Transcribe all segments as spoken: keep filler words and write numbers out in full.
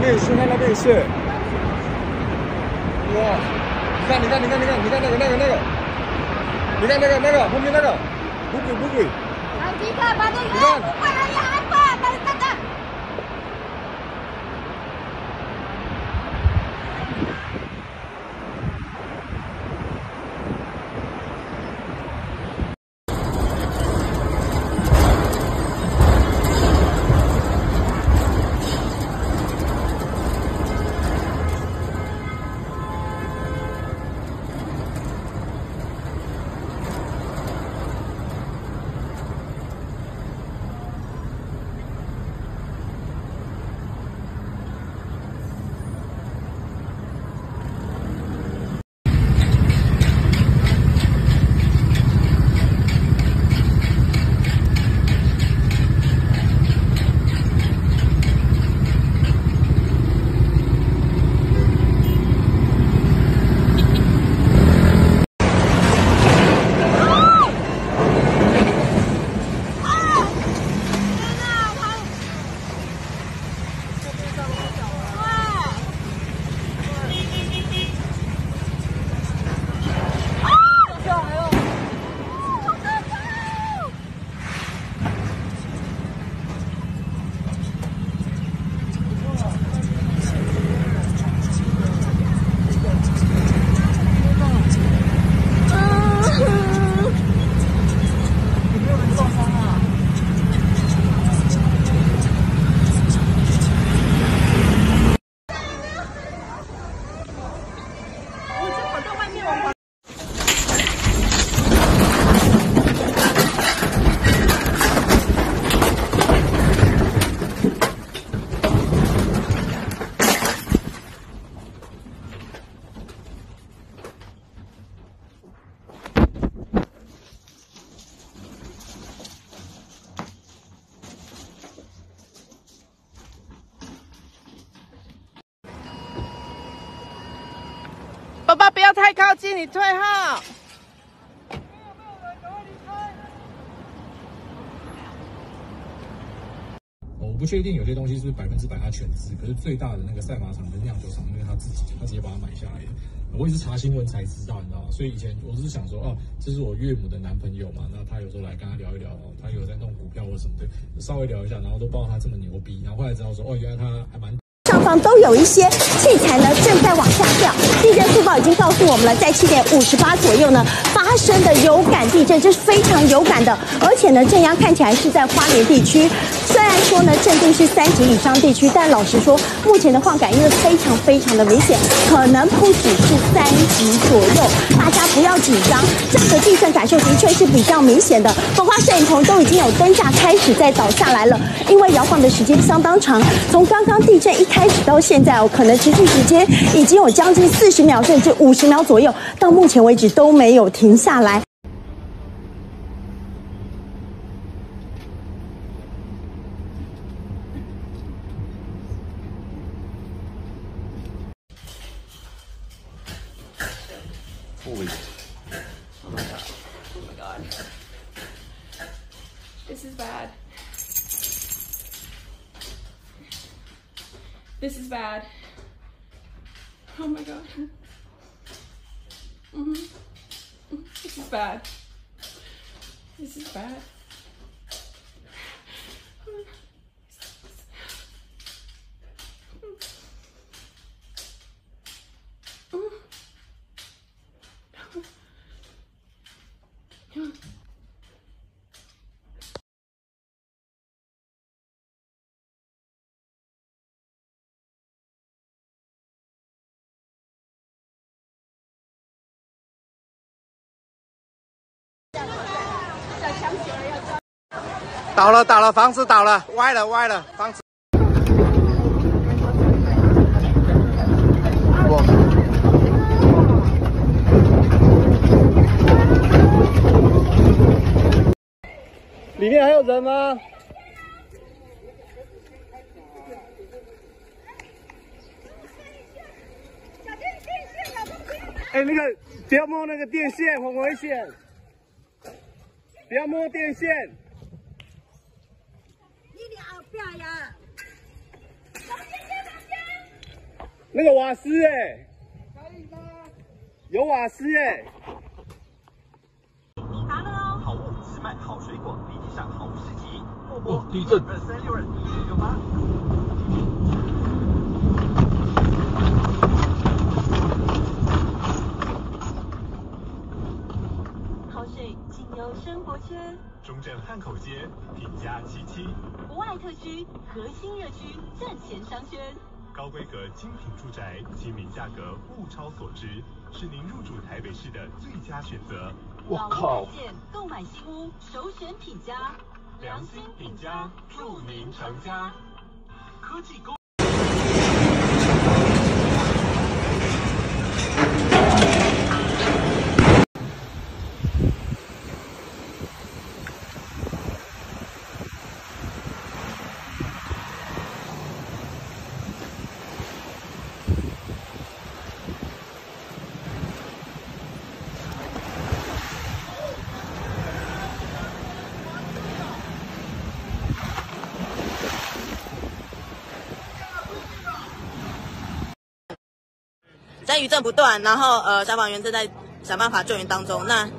边也是，他那边也是。哇！你看，你看，你看，你看，你看那个，那个，那个，你看那个，那个后面那个，不鬼不鬼。 来几个，把这个，不会来呀，安快，来等等。 爸爸不要太靠近，你退后。 我不确定有些东西是不是百分之百它全资，可是最大的那个赛马场跟酿酒厂，因为他自己，他直接把它买下来的。我也是查新闻才知道，你知道吗？所以以前我是想说，哦，这是我岳母的男朋友嘛，那他有时候来跟他聊一聊，哦，他有在弄股票或什么的，稍微聊一下，然后都不知道他这么牛逼，然后后来知道说，哦，原来他还蛮。 上方都有一些器材呢，正在往下掉。地震速报已经告诉我们了，在七点五十八左右呢发生的有感地震，这是非常有感的。而且呢，震央看起来是在花莲地区。虽然说呢，震度是三级以上地区，但老实说，目前的晃感因为非常非常的明显，可能不只是三级左右。大家不要紧张，这个地震感受的确是比较明显的。包括摄影棚都已经有灯架开始在倒下来了，因为摇晃的时间相当长，从刚刚地震一开始到现在哦，可能持续时间已经有将近四十秒甚至五十秒左右，到目前为止都没有停下来。 Holy. Oh my god. Oh my god. This is bad. This is bad. Oh my god. Mm-hmm. This is bad. This is bad. Mm. 倒了，倒了，房子倒了，歪了，歪了，房子。哇！里面还有人吗？哎，那个不要摸那个电线，很危险。不要摸电线。 你俩不要呀！ 那个瓦斯哎、可以吗？有瓦斯哎、 抵达了哦！好物只卖好水果，立体上好物市集。默默地震二三六二一九六八。 好水仅有生活圈， 中正汉口街品家七七， 国外特区核心热区站前商圈。 高规格精品住宅，亲民价格，物超所值，是您入住台北市的最佳选择。 我靠！购买新屋首选品家， 良心品家，祝您成家。科技公。 在余震不断，然后呃，消防员正在想办法救援当中。那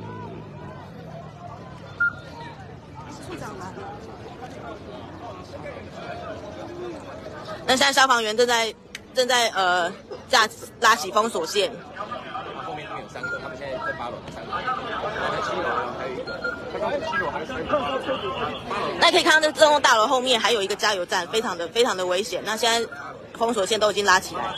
那现在消防员正在正在呃架拉起封锁线。 后面有三个，他们现在在八楼，三个，在七楼还有一个，他刚才七楼还有三个。 那可以看到，这这栋大楼后面还有一个加油站，非常的非常的危险。那现在封锁线都已经拉起来。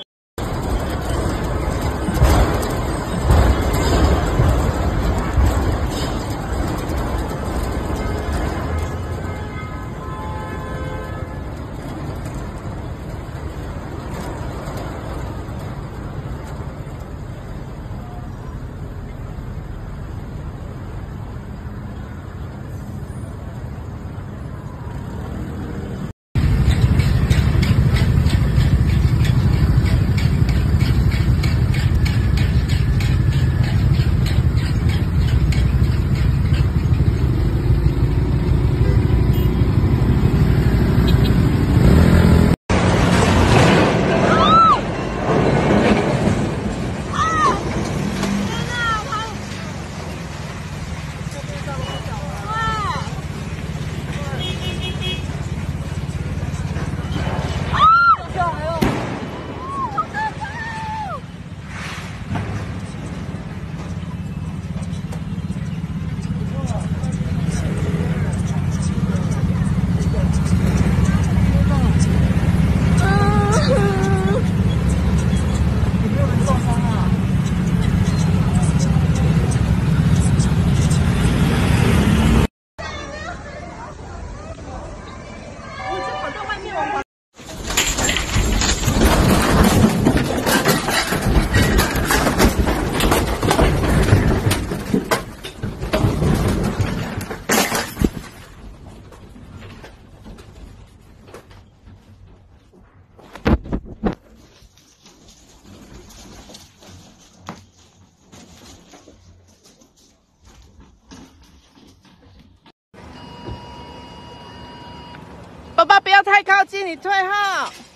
爸爸不要太靠近，你退后。